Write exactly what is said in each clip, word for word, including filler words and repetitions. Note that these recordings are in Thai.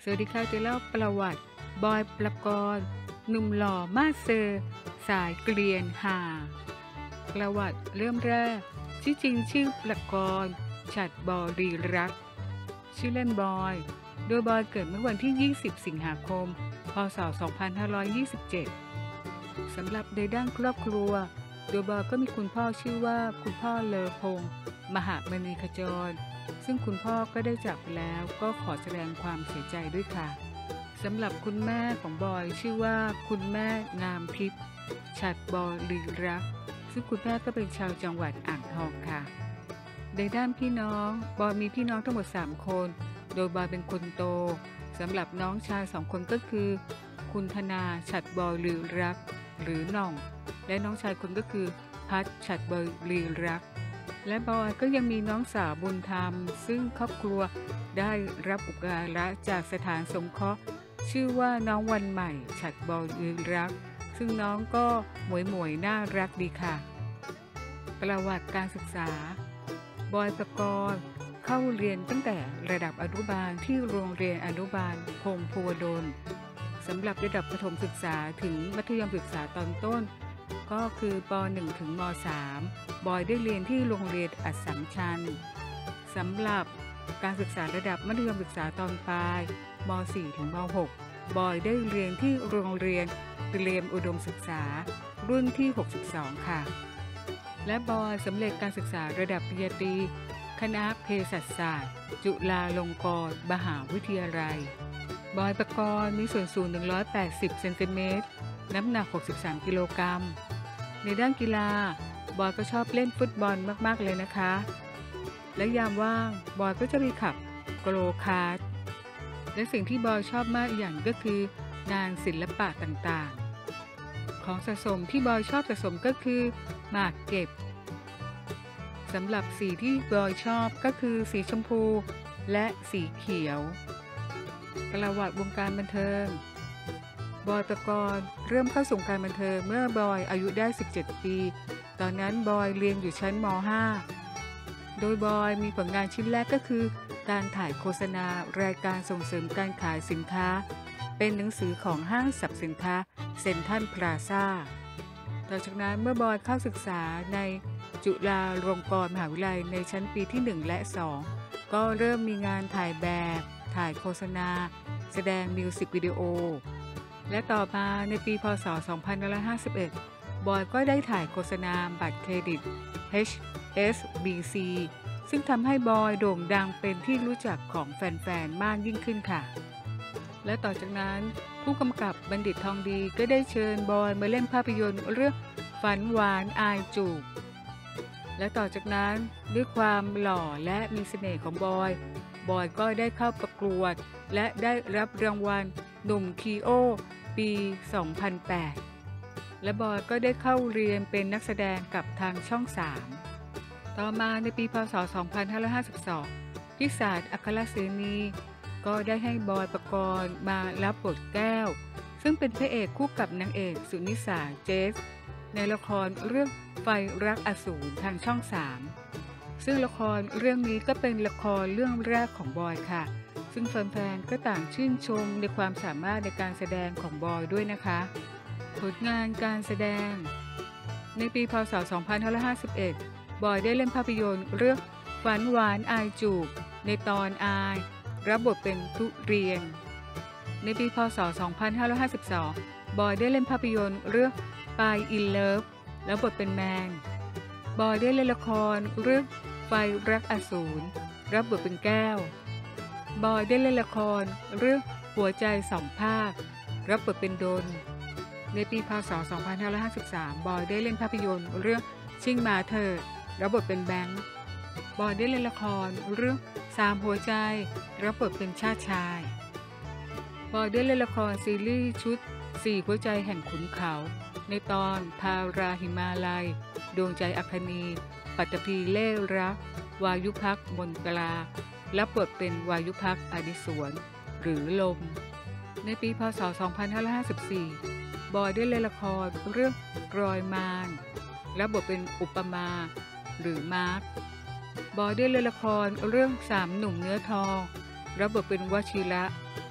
วัสดีค่ะจะเล่าประวัติบอยปกรณ์หนุ่มหล่อมาสเซอร์สายเกลียนหาประวัติเริ่มแรกชื่อจริงชื่อประกรณ์ฉัตรบรีรักษ์ชื่อเล่นบอยโดยบอยเกิดเมื่อวันที่ยี่สิบสิงหาคมพศสองพันห้าร้อยยี่สิบเจ็ดสำหรับในด้านครอบครัวโดยบอยก็มีคุณพ่อชื่อว่าคุณพ่อเลอพงษ์มหามณีขจรซึ่งคุณพ่อก็ได้จากไปแล้วก็ขอแสดงความเสียใจด้วยค่ะสำหรับคุณแม่ของบอยชื่อว่าคุณแม่งามทิพย์ฉัตรบรีรักษ์ซึ่งคุณแม่ก็เป็นชาวจังหวัดอ่างทองค่ะในด้านพี่น้องบอยมีพี่น้องทั้งหมดสามคนโดยบอยเป็นคนโตสำหรับน้องชายสองคนก็คือคุณธนาฉัตรบรีรักษ์หรือหน่องและน้องชายคนก็คือพัชฉัตรบรีรักษ์และบอยก็ยังมีน้องสาวบุญธรรมซึ่งครอบครัวได้รับอุปการะจากสถานสงเคราะห์ชื่อว่าน้องวันใหม่ฉัตรบรีรักษ์ซึ่งน้องก็หมวยหมวยน่ารักดีค่ะประวัติการศึกษาบอยปกรณ์เข้าเรียนตั้งแต่ระดับอนุบาลที่โรงเรียนอนุบาลพงศ์ภูวดลสำหรับระดับประถมศึกษาถึงมัธยมศึกษาตอนต้นก็คือป หนึ่ง ถึงม สาม บอยได้เรียนที่โรงเรียนอัสสัมชัญสำหรับการศึกษาระดับมัธยมศึกษาตอนปลายม สี่ ถึงม หก บอยได้เรียนที่โรงเรียนเตรียมอุดมศึกษารุ่นที่ หกสิบสอง ค่ะและบอยสำเร็จการศึกษาระดับปริญญาตรีคณะเภสัชศาสตร์จุฬาลงกรณ์มหาวิทยาลัยบอยปกรณ์มีส่วนสูงหนึ่งร้อยแปดสิบเซนติเมตรน้ำหนักหกสิบสามกิโลกรัมในด้านกีฬาบอยก็ชอบเล่นฟุตบอลมากๆเลยนะคะและยามว่างบอยก็จะไปขับโกลคาร์ทและสิ่งที่บอยชอบมากอีกอย่างก็คืองานศิลปะต่างๆของสะสมที่บอยชอบสะสมก็คือหมากเก็บสำหรับสีที่บอยชอบก็คือสีชมพูและสีเขียวประวัติวงการบันเทิงบอยปกรณ์เริ่มเข้าสู่การบันเทิงเมื่อบอยอายุได้สิบเจ็ดปีตอนนั้นบอยเรียนอยู่ชั้นม ห้า โดยบอยมีผลงานชิ้นแรกก็คือการถ่ายโฆษณารายการส่งเสริมการขายสินค้าเป็นหนังสือของห้างสรรพสินค้าเซ็นทรัลพลาซ่าต่อจากนั้นเมื่อบอยเข้าศึกษาในจุฬาลงกรณ์มหาวิทยาลัยในชั้นปีที่หนึ่งและสองก็เริ่มมีงานถ่ายแบบถ่ายโฆษณาแสดงมิวสิกวิดีโอและต่อมาในปีพ.ศ. สองพันห้าร้อยห้าสิบเอ็ดบอยก็ได้ถ่ายโฆษณาบัตรเครดิต เอช เอส บี ซี ซึ่งทำให้บอยโด่งดังเป็นที่รู้จักของแฟนๆมากยิ่งขึ้นค่ะและต่อจากนั้นผู้กำกับบัณฑิตทองดีก็ได้เชิญบอยมาเล่นภาพยนตร์เรื่องฝันหวานอายจูบและต่อจากนั้นด้วยความหล่อและมีเสน่ห์ของบอยบอยก็ได้เข้าประกวดและได้รับรางวัลหนุ่มคีโอปี สองพันแปด และบอยก็ได้เข้าเรียนเป็นนักแสดงกับทางช่อง สาม ต่อมาในปีพ.ศ. สองพันห้าร้อยห้าสิบสองพิศาจอัครเสนีก็ได้ให้บอยปกรณ์มารับบทแก้วซึ่งเป็นพระเอกคู่กับนางเอกสุนิสาเจสในละครเรื่องไฟรักอสูรทางช่อง สาม ซึ่งละครเรื่องนี้ก็เป็นละครเรื่องแรกของบอยค่ะซึ่งแฟนๆก็ต่างชื่นชมในความสามารถในการแสดงของบอยด้วยนะคะผลงานการแสดงในปีพ.ศ. สองพันห้าร้อยห้าสิบเอ็ดบอยได้เล่นภาพยนตร์เรื่องฝันหวานอายจูบในตอนอายรับบทเป็นทุเรียนในปีพ.ศ. สองพันห้าร้อยห้าสิบสองบอยได้เล่นภาพยนตร์เรื่องปายอินเลิฟแล้วบทเป็นแมนบอยได้เล่นละครเรื่องไฟรักอสูรรับบทเป็นแก้วบอยได้เล่นละครเรื่องหัวใจสองภาครับบทเป็นดนในปีพ.ศ. สองพันห้าร้อยห้าสิบสามบอยได้เล่นภาพยนตร์เรื่องชิงมาเธอรับบทเป็นแบงค์บอยได้เล่นละครเรื่องสามหัวใจรับบทเป็นชาติชายบอยได้เล่นละครซีรีส์ชุดสี่หัวใจแห่งขุนเขาในตอนทาราหิมาลัยดวงใจอัคนีปัตตภีเล่รักวายุพักมนตรารับบทเป็นวายุพักอดิศวรหรือลมในปีพ.ศ. สองพันห้าร้อยห้าสิบสี่บอยได้เล่นละครเรื่องรอยมารรับบทเป็นอุปมาหรือมาร์คบอยได้เล่นละครเรื่องสามหนุ่มเนื้อทองรับบทเป็นวชิระ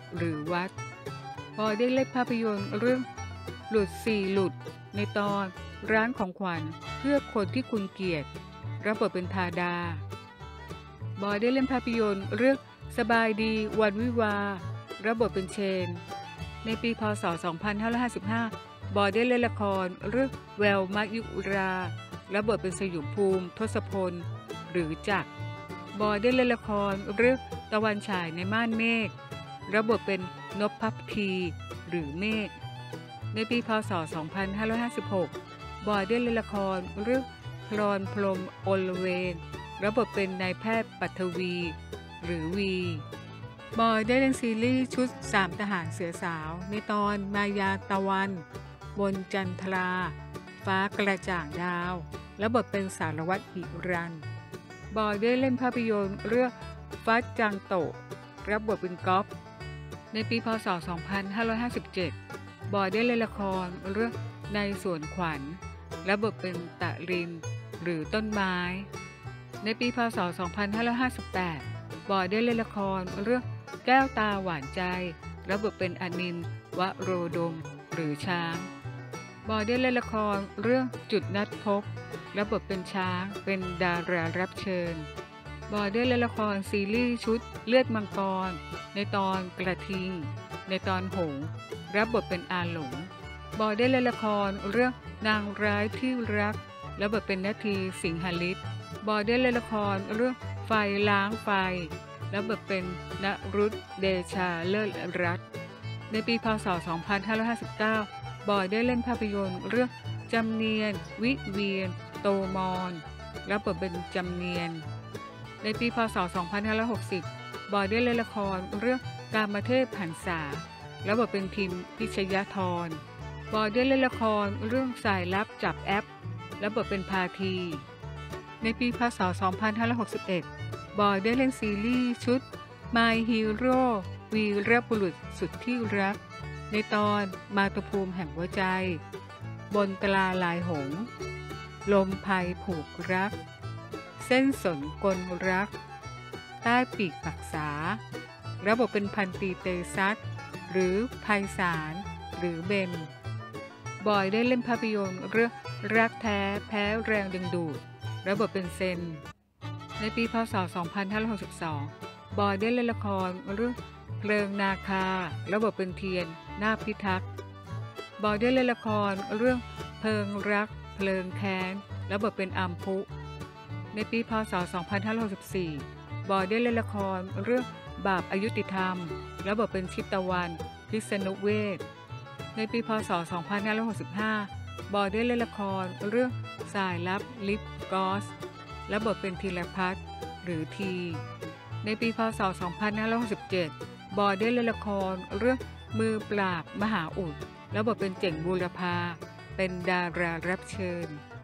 หรือวัดบอยได้เล่นภาพยนตร์เรื่องหลุดสี่หลุดในตอนร้านของขวัญเพื่อคนที่คุณเกลียดรับบทเป็นทาดาบอยได้เล่นภาพยนตร์เรื่องสบายดีวันวิวาห์รับบทเป็นเชนในปีพ.ศ. สองพันห้าร้อยห้าสิบห้าบอยได้เล่นละครเรื่องแววมายุรารับบทเป็นสยุมภูมิทศพลหรือจักรบอยได้เล่นละครเรื่องตะวันฉายในม่านเมฆรับบทเป็นนพพัพทีหรือเมฆในปีพ.ศ. สองพันห้าร้อยห้าสิบหกบอยได้เล่นละครเรื่องพรพรหมอลเวงรับบทเป็นนายแพทย์ปัทวีหรือวีบอยได้เล่นซีรีส์ชุดสามทหารเสือสาวในตอนมายาตะวันบนจันทราฟ้ากระจ่างดาวและบทเป็นสารวัตรหิรันบอยได้เล่นภาพยนตร์เรื่องฟัดจังโตะรับบทเป็นก๊อฟในปีพ.ศ. สองพันห้าร้อยห้าสิบเจ็ดบอยได้เล่นละครเรื่องในสวนขวัญรับบทเป็นตะรินหรือต้นไม้ในปีพ.ศ. สองพันห้าร้อยห้าสิบแปดบอยได้เล่นละครเรื่องแก้วตาหวานใจรับบทเป็นอนินทร์วโรดมหรือช้างบอยได้เล่นละครเรื่องจุดนัดพบรับบทเป็นช้างเป็นดารารับเชิญบอยได้เล่นละครซีรีส์ชุดเลือดมังกรในตอนกระทิงในตอนหงส์รับบทเป็นอาหลงบอยได้เล่นละครเรื่องนางร้ายที่รักรับบทเป็นนาทีสิงหฤทธิ์บอยได้เล่นละครเรื่องไฟล้างไฟรับบทเป็นณรุตเดชาเลิศรัตน์ในปีพ.ศ. สองพันห้าร้อยห้าสิบเก้าบอยได้เล่นภาพยนตร์เรื่องจำเนียนวิเวียนโตมอนรับบทเป็นจำเนียนในปีพ.ศ. สองพันห้าร้อยหกสิบบอยได้เล่นละครเรื่องกามเทพหันษารับบทเป็นพิมพิชยธรบอยได้เล่นละครเรื่องสายลับจับแอปรับบทเป็นพาทีในปีพ.ศ. สองพันห้าร้อยหกสิบเอ็ดบอยได้เล่นซีรีส์ชุด My Hero วีรบุรุษสุดที่รักในตอนมาตุภูมิแห่งหัวใจบนตราลายหงส์ลมภัยผูกรักเส้นสนกลรักใต้ปีกปักษารับบทเป็นพันตรีเตซัสหรือไพศาลหรือเบนบอยได้เล่นภาพยนตร์เรื่องรักแท้แพ้แรงดึงดูดรับบทเป็นเซนในปีพ.ศ. สองพันห้าร้อยหกสิบสองบอยได้เล่นละครเรื่องเพลิงนาคารับบทเป็นเทียนนาคพิทักษ์บอยได้เล่นละครเรื่องเพลิงรักเพลิงแค้นรับบทเป็นอัมพุในปีพ.ศ. สองพันห้าร้อยหกสิบสี่บอยได้เล่นละครเรื่องบาปอายุติธรรมรับบทเป็นชิตตะวันพิษณุเวศในปีพ.ศ. สองพันห้าร้อยหกสิบห้าบอยได้เล่นละครเรื่องสายลับลิฟกอสรับบทเป็นธีรพัฒน์หรือทีในปีพ.ศ. สองพันห้าร้อยหกสิบเจ็ดบอยได้เล่นละครเรื่องมือปราบมหาอุดรับบทเป็นเจ๋งบูรพาเป็นดารารับเชิญ